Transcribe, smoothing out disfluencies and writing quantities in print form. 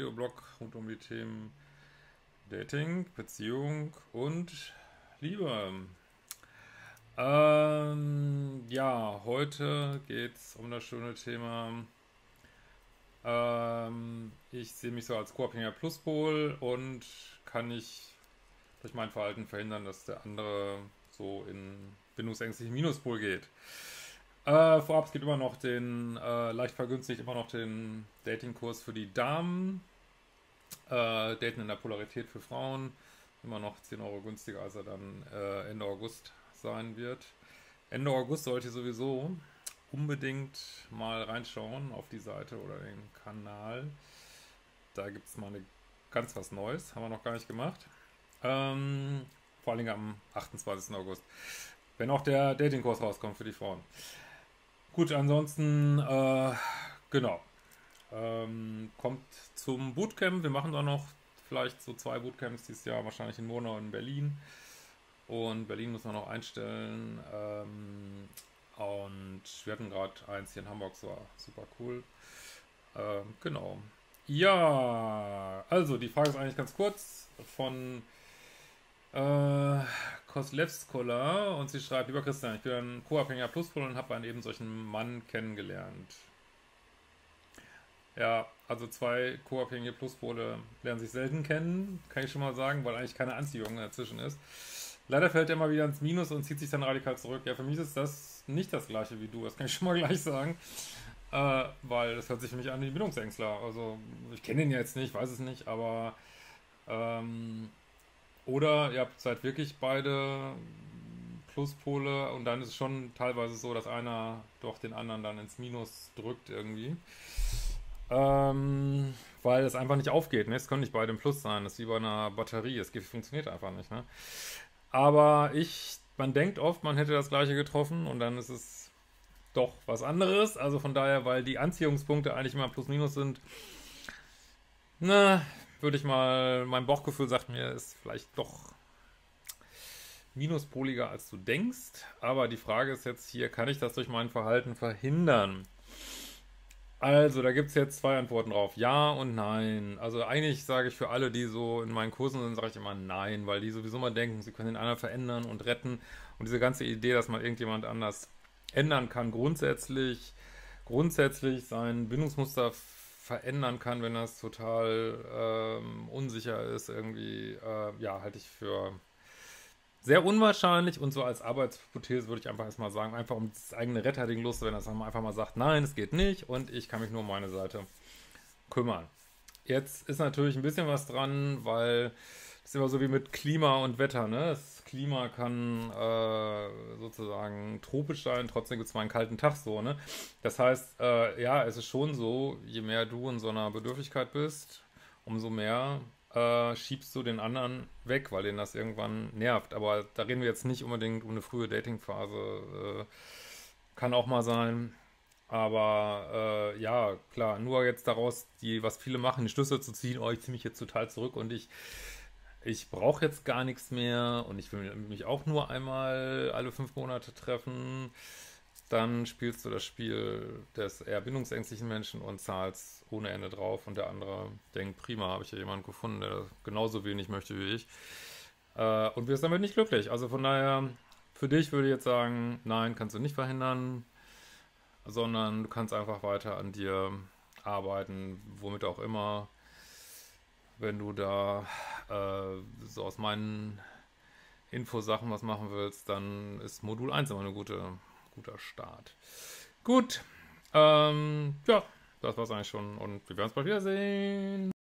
Audioblog rund um die Themen Dating, Beziehung und Liebe. Ja, heute geht es um das schöne Thema. Ich sehe mich so als co-abhängiger Pluspol und kann nicht durch mein Verhalten verhindern, dass der andere so in bindungsängstlichen Minuspol geht. Vorab, es gibt immer noch den, leicht vergünstigt, immer noch den Datingkurs für die Damen. Daten in der Polarität für Frauen. Immer noch 10 Euro günstiger, als er dann Ende August sein wird. Ende August sollte ihr sowieso unbedingt mal reinschauen auf die Seite oder den Kanal. Da gibt es mal ganz was Neues. Haben wir noch gar nicht gemacht. Vor allen Dingen am 28. August. Wenn auch der Datingkurs rauskommt für die Frauen. Gut, ansonsten, genau. Kommt zum Bootcamp. Wir machen da noch vielleicht so 2 Bootcamps dieses Jahr, wahrscheinlich in Monau und in Berlin. Und Berlin muss man noch einstellen. Und wir hatten gerade eins hier in Hamburg, das war super cool. Genau. Ja, also die Frage ist eigentlich ganz kurz von Koslevskola und sie schreibt: Lieber Christian, ich bin ein co-abhängiger Pluspol und habe einen eben solchen Mann kennengelernt. Ja, also 2 co-abhängige Pluspole lernen sich selten kennen, kann ich schon mal sagen, weil eigentlich keine Anziehung dazwischen ist. Leider fällt er immer wieder ins Minus und zieht sich dann radikal zurück. Ja, für mich ist das nicht das gleiche wie du, das kann ich schon mal gleich sagen. Weil das hört sich für mich an wie Bindungsängstler. Also ich kenne ihn jetzt nicht, weiß es nicht, aber oder ihr seid wirklich beide Pluspole und dann ist es schon teilweise so, dass einer doch den anderen dann ins Minus drückt irgendwie. Weil es einfach nicht aufgeht. Ne? Es können nicht beide im Plus sein. Das ist wie bei einer Batterie. Es funktioniert einfach nicht. Ne? Aber man denkt oft, man hätte das gleiche getroffen und dann ist es doch was anderes. Also von daher, weil die Anziehungspunkte eigentlich immer Plus Minus sind, na, würde ich mal, mein Bauchgefühl sagt mir, ist vielleicht doch minuspoliger als du denkst. Aber die Frage ist jetzt hier, kann ich das durch mein Verhalten verhindern? Also, da gibt es jetzt 2 Antworten drauf. Ja und nein. Also eigentlich sage ich für alle, die so in meinen Kursen sind, sage ich immer nein, weil die sowieso mal denken, sie können den anderen verändern und retten. Und diese ganze Idee, dass man irgendjemand anders ändern kann, grundsätzlich sein Bindungsmuster verändern kann, wenn das total unsicher ist, irgendwie, ja, halte ich für sehr unwahrscheinlich und so als Arbeitshypothese würde ich einfach erstmal sagen, einfach um das eigene Retterding loszuwerden, dass man einfach mal sagt, nein, es geht nicht und ich kann mich nur um meine Seite kümmern. Jetzt ist natürlich ein bisschen was dran, weil das ist immer so wie mit Klima und Wetter, ne? Das Klima kann sozusagen tropisch sein, trotzdem gibt es mal einen kalten Tag so, ne? Das heißt, ja, es ist schon so, je mehr du in so einer Bedürftigkeit bist, umso mehr schiebst du den anderen weg, weil den das irgendwann nervt. Aber da reden wir jetzt nicht unbedingt um eine frühe Datingphase. Kann auch mal sein. Aber ja, klar, nur jetzt daraus, was viele machen, die Schlüsse zu ziehen, oh, ich ziehe mich jetzt total zurück und ich brauche jetzt gar nichts mehr und ich will mich auch nur einmal alle 5 Monate treffen. Dann spielst du das Spiel des eher bindungsängstlichen Menschen und zahlst ohne Ende drauf und der andere denkt, prima, habe ich ja jemanden gefunden, der genauso wenig möchte wie ich. Und wirst damit nicht glücklich. Also von daher, für dich würde ich jetzt sagen, nein, kannst du nicht verhindern, sondern du kannst einfach weiter an dir arbeiten, womit auch immer. Wenn du da so aus meinen Infosachen was machen willst, dann ist Modul 1 immer ein guter Start. Gut, ja, das war's eigentlich schon und wir werden uns bald wiedersehen.